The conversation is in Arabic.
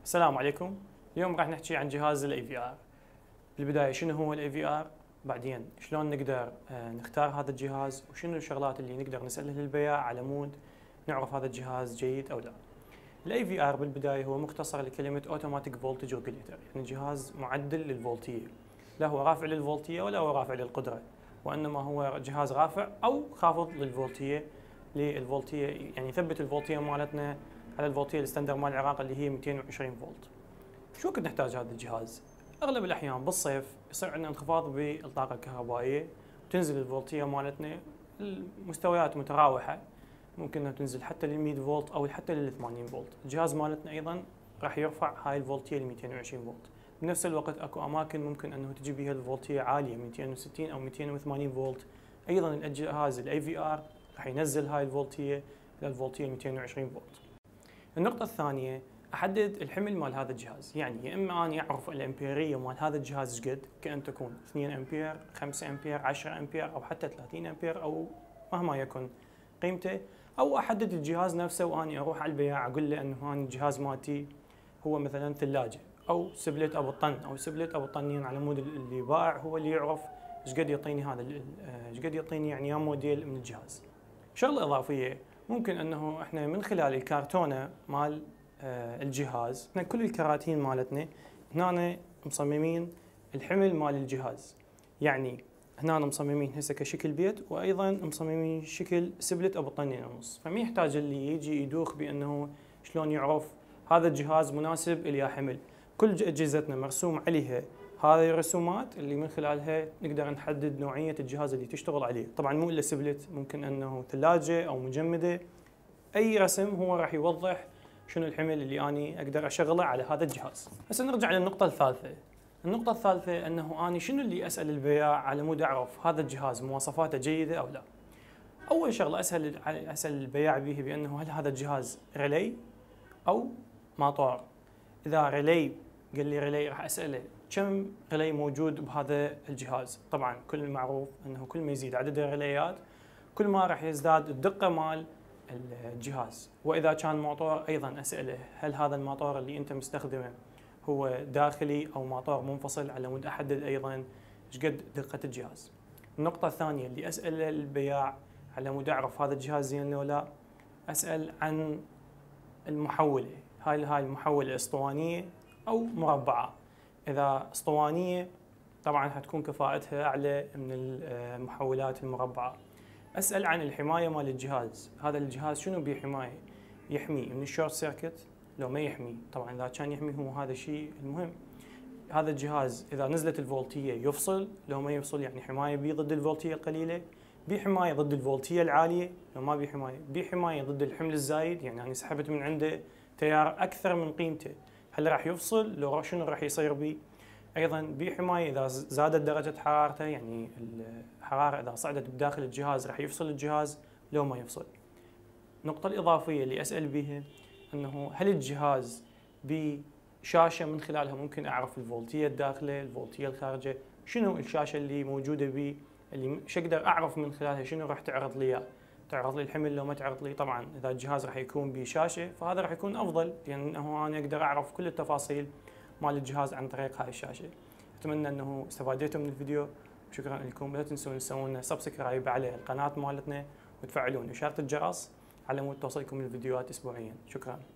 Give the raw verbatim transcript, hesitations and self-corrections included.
السلام عليكم. اليوم راح نحكي عن جهاز الاي في ار. بالبدايه شنو هو الاي في ار، بعدين شلون نقدر نختار هذا الجهاز، وشنو الشغلات اللي نقدر نسالها للبياع على مود نعرف هذا الجهاز جيد او لا. الاي في ار بالبدايه هو مختصر لكلمه اوتوماتيك فولتج ريجوليتر، يعني جهاز معدل للفولتيه، لا هو رافع للفولتيه ولا هو رافع للقدره، وانما هو جهاز رافع او خافض للفولتيه للفولتيه، يعني يثبت الفولتيه مالتنا على الفولتيه الستاندر مال العراق اللي هي مئتين وعشرين فولت. شو وقت نحتاج هذا الجهاز؟ اغلب الاحيان بالصيف يصير عندنا انخفاض بالطاقه الكهربائيه، وتنزل الفولتيه مالتنا المستويات متراوحه، ممكن انها تنزل حتى لل مئة فولت او حتى لل ثمانين فولت. الجهاز مالتنا ايضا راح يرفع هاي الفولتيه ل مئتين وعشرين فولت. بنفس الوقت اكو اماكن ممكن انه تجي بها الفولتيه عاليه مئتين وستين او مئتين وثمانين فولت، ايضا الجهاز الاي في ار راح ينزل هاي الفولتيه للفولتيه مئتين وعشرين فولت. النقطه الثانيه، احدد الحمل مال هذا الجهاز، يعني يا اما اني اعرف الامبيريه مال هذا الجهاز ايش قد، كان تكون اثنين امبير، خمسة امبير، عشرة امبير او حتى ثلاثين امبير او مهما يكن قيمته، او احدد الجهاز نفسه واني اروح على البياع اقول له انه هاني الجهاز مالتي هو مثلا ثلاجه او سبلت ابو الطن او سبلت ابو الطنين، على مود اللي بائع هو اللي يعرف ايش قد يعطيني هذا ايش قد يعطيني يعني يا موديل من الجهاز. شغله اضافيه، ممكن انه احنا من خلال الكرتونه مال الجهاز، احنا كل الكراتين مالتنا هنا مصممين الحمل مال الجهاز، يعني هنا مصممين هسه كشكل بيت، وايضا مصممين شكل سبلت ابو طنين ونص، فما يحتاج اللي يجي يدوخ بانه شلون يعرف هذا الجهاز مناسب الى حمل. كل اجهزتنا مرسوم عليها هذه الرسومات اللي من خلالها نقدر نحدد نوعيه الجهاز اللي تشتغل عليه. طبعا مو الا سبلت، ممكن انه ثلاجه او مجمده، اي رسم هو راح يوضح شنو الحمل اللي اني اقدر اشغله على هذا الجهاز. هسه نرجع للنقطه الثالثه. النقطه الثالثه انه اني شنو اللي اسال البياع على مود اعرف هذا الجهاز مواصفاته جيده او لا. اول شغله اسال اسال البياع به بانه هل هذا الجهاز ريلي او ماطور. اذا ريلي قال لي ريلي، راح اساله كم ريلي موجود بهذا الجهاز. طبعا كل معروف انه كل ما يزيد عدد الريليات كل ما راح يزداد الدقه مال الجهاز. واذا كان موتور ايضا اساله هل هذا الموتور اللي انت مستخدمه هو داخلي او موتور منفصل، على مود احدد ايضا ايش قد دقه الجهاز. النقطه الثانيه اللي اسال البياع على مود اعرف هذا الجهاز زين ولا لا، اسال عن المحوله، هاي هاي المحوله اسطوانيه او مربعه. اذا اسطوانيه طبعا حتكون كفاءتها اعلى من المحولات المربعه. اسال عن الحمايه مال الجهاز، هذا الجهاز شنو بيه حمايه، يحمي من الشورت سيركت لو ما يحمي. طبعا اذا كان يحمي هو هذا الشيء المهم. هذا الجهاز اذا نزلت الفولتيه يفصل لو ما يفصل، يعني حمايه بيه ضد الفولتيه القليله، بيه حمايه ضد الفولتيه العاليه لو ما بيه حمايه، بيه حمايه ضد الحمل الزايد، يعني انا سحبت من عنده تيار اكثر من قيمته هل راح يفصل لو شنو راح يصير بيه. ايضا بحمايه اذا زادت درجه حرارته، يعني الحراره اذا صعدت بداخل الجهاز راح يفصل الجهاز لو ما يفصل. النقطه الاضافيه اللي اسال بها انه هل الجهاز بشاشه من خلالها ممكن اعرف الفولتيه الداخله الفولتيه الخارجه، شنو الشاشه اللي موجوده بي، اللي شو اقدر اعرف من خلالها شنو راح تعرض لي، تعرض لي الحمل لو ما تعرض لي. طبعا اذا الجهاز راح يكون بشاشه فهذا راح يكون افضل، لانه يعني انا اقدر اعرف كل التفاصيل مال الجهاز عن طريق هاي الشاشه. اتمنى انه استفاديتوا من الفيديو، شكرا لكم. لا تنسون تسوون سبسكرايب على القناه مالتنا وتفعلون اشاره الجرس على مود توصلكم الفيديوهات اسبوعيا. شكرا.